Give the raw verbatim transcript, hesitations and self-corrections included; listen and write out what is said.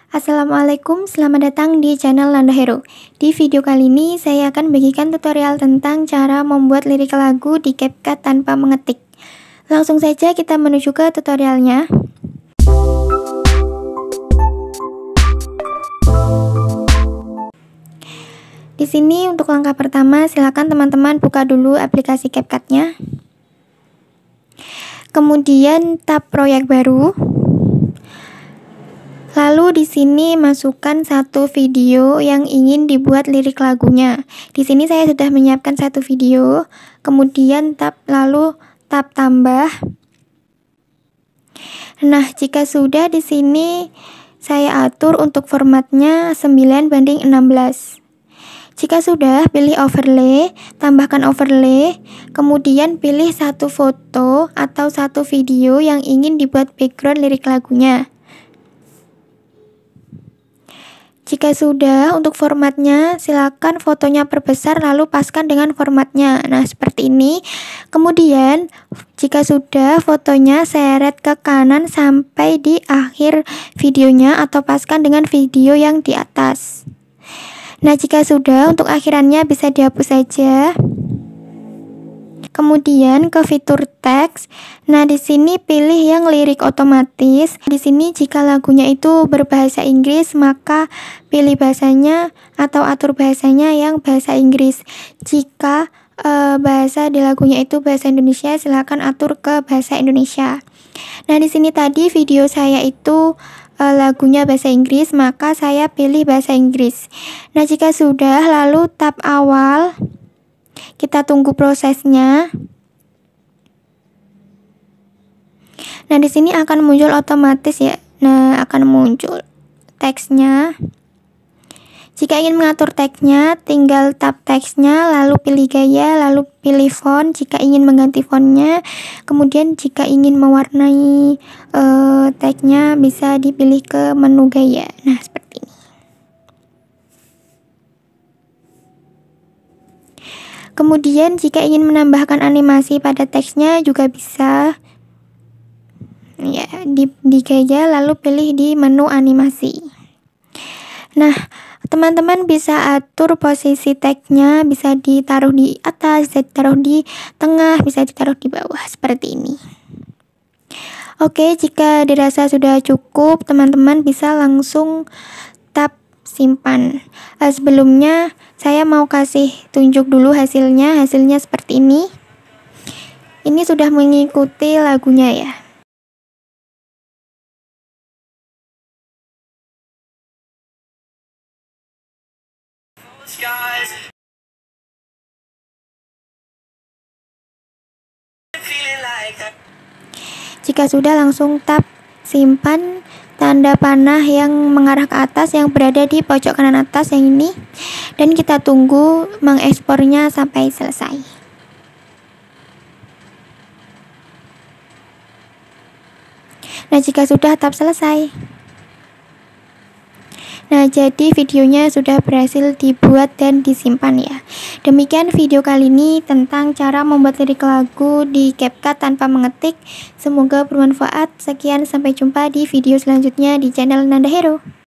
Assalamualaikum, selamat datang di channel Nanda Hero. Di video kali ini saya akan bagikan tutorial tentang cara membuat lirik lagu di CapCut tanpa mengetik. Langsung saja kita menuju ke tutorialnya. Di sini untuk langkah pertama silakan teman-teman buka dulu aplikasi CapCut-nya. Kemudian tab proyek baru. Lalu di sini masukkan satu video yang ingin dibuat lirik lagunya. Di sini saya sudah menyiapkan satu video. Kemudian tab lalu tab tambah. Nah, jika sudah di sini saya atur untuk formatnya sembilan banding enam belas. Jika sudah, pilih overlay, tambahkan overlay, kemudian pilih satu foto atau satu video yang ingin dibuat background lirik lagunya. Jika sudah, untuk formatnya silakan fotonya perbesar lalu paskan dengan formatnya. Nah, seperti ini. Kemudian, jika sudah, fotonya seret ke kanan sampai di akhir videonya atau paskan dengan video yang di atas. Nah, jika sudah, untuk akhirannya bisa dihapus saja. Kemudian ke fitur teks. Nah, di sini pilih yang lirik otomatis. Di sini jika lagunya itu berbahasa Inggris, maka pilih bahasanya atau atur bahasanya yang bahasa Inggris. Jika e, bahasa di lagunya itu bahasa Indonesia, silakan atur ke bahasa Indonesia. Nah, di sini tadi video saya itu e, lagunya bahasa Inggris, maka saya pilih bahasa Inggris. Nah, jika sudah, lalu tab awal. Kita tunggu prosesnya. Nah, di sini akan muncul otomatis ya. Nah, akan muncul teksnya. Jika ingin mengatur teksnya, tinggal tab teksnya, lalu pilih gaya, lalu pilih font jika ingin mengganti fontnya. Kemudian jika ingin mewarnai uh, teksnya, bisa dipilih ke menu gaya. Nah, seperti ini. Kemudian jika ingin menambahkan animasi pada teksnya juga bisa. Ya, di, di gaya lalu pilih di menu animasi. Nah, teman-teman bisa atur posisi teksnya, bisa ditaruh di atas, bisa ditaruh di tengah, bisa ditaruh di bawah seperti ini. Oke, jika dirasa sudah cukup, teman-teman bisa langsung tap simpan. Uh, sebelumnya saya mau kasih tunjuk dulu hasilnya. Hasilnya seperti ini. Ini sudah mengikuti lagunya ya. Jika sudah, langsung tap simpan. Tanda panah yang mengarah ke atas yang berada di pojok kanan atas yang ini, dan kita tunggu mengekspornya sampai selesai. Nah, jika sudah, tap selesai. Nah, jadi videonya sudah berhasil dibuat dan disimpan ya. Demikian video kali ini tentang cara membuat lirik lagu di CapCut tanpa mengetik. Semoga bermanfaat. Sekian, sampai jumpa di video selanjutnya di channel Nanda Hero.